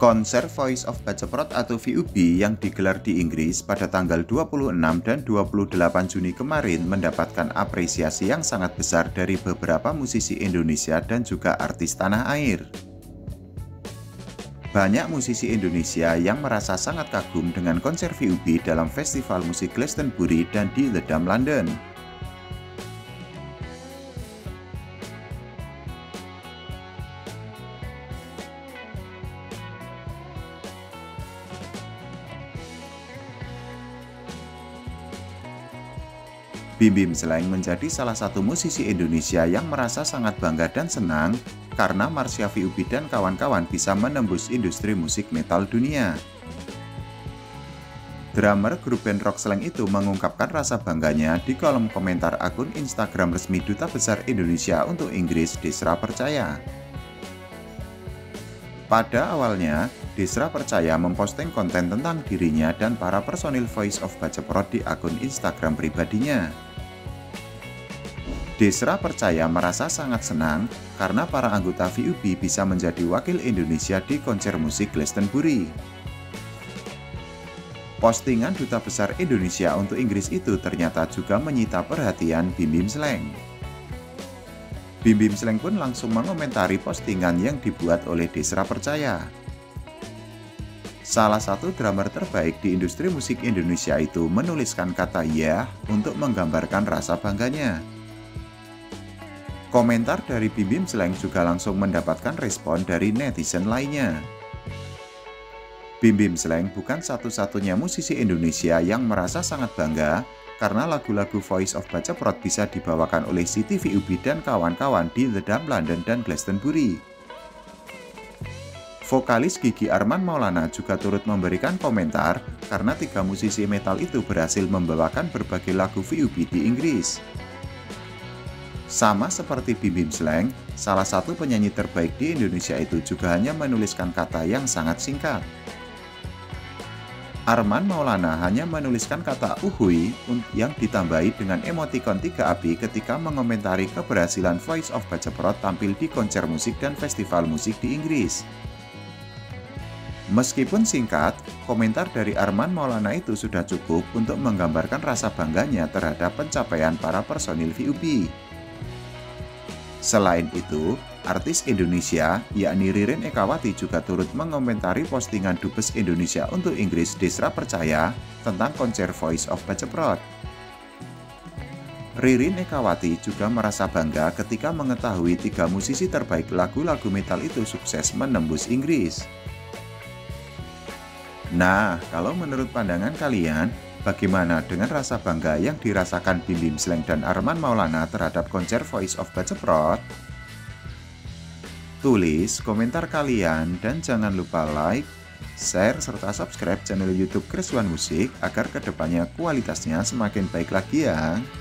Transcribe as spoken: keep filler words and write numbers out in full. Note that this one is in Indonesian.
Konser Voice of Baceprot atau V O B yang digelar di Inggris pada tanggal dua puluh enam dan dua puluh delapan Juni kemarin mendapatkan apresiasi yang sangat besar dari beberapa musisi Indonesia dan juga artis tanah air. Banyak musisi Indonesia yang merasa sangat kagum dengan konser V O B dalam festival musik Glastonbury dan di The Dam, London. Bim Bim Slank menjadi salah satu musisi Indonesia yang merasa sangat bangga dan senang karena Marsha V O B dan kawan-kawan bisa menembus industri musik metal dunia. Drummer grup band rock Slank itu mengungkapkan rasa bangganya di kolom komentar akun Instagram resmi Duta Besar Indonesia untuk Inggris, Desra Percaya. Pada awalnya, Desra Percaya memposting konten tentang dirinya dan para personil Voice of Baceprot di akun Instagram pribadinya. Desra Percaya merasa sangat senang karena para anggota V O B bisa menjadi wakil Indonesia di konser musik Glastonbury. Postingan Duta Besar Indonesia untuk Inggris itu ternyata juga menyita perhatian Bim Bim Slank. Bim Bim Slank pun langsung mengomentari postingan yang dibuat oleh Desra Percaya. Salah satu drummer terbaik di industri musik Indonesia itu menuliskan kata "ya" untuk menggambarkan rasa bangganya. Komentar dari Bim Bim Slank juga langsung mendapatkan respon dari netizen lainnya. Bim Bim Slank bukan satu-satunya musisi Indonesia yang merasa sangat bangga karena lagu-lagu Voice of Baceprot bisa dibawakan oleh Siti V O B dan kawan-kawan di The Dam, London dan Glastonbury. Vokalis Gigi Arman Maulana juga turut memberikan komentar karena tiga musisi metal itu berhasil membawakan berbagai lagu V O B di Inggris. Sama seperti Bim Bim Slank, salah satu penyanyi terbaik di Indonesia itu juga hanya menuliskan kata yang sangat singkat. Arman Maulana hanya menuliskan kata uhui yang ditambahi dengan emotikon tiga api ketika mengomentari keberhasilan Voice of Baceprot tampil di konser musik dan festival musik di Inggris. Meskipun singkat, komentar dari Arman Maulana itu sudah cukup untuk menggambarkan rasa bangganya terhadap pencapaian para personil V O B. Selain itu, artis Indonesia, yakni Ririn Ekawati juga turut mengomentari postingan Dubes Indonesia untuk Inggris Desra Percaya tentang konser Voice of Baceprot. Ririn Ekawati juga merasa bangga ketika mengetahui tiga musisi terbaik lagu-lagu metal itu sukses menembus Inggris. Nah, kalau menurut pandangan kalian, bagaimana dengan rasa bangga yang dirasakan Bim Bim Slank dan Arman Maulana terhadap konser Voice of Baceprot? Tulis komentar kalian dan jangan lupa like, share, serta subscribe channel YouTube Keresuhan Musik agar kedepannya kualitasnya semakin baik lagi ya.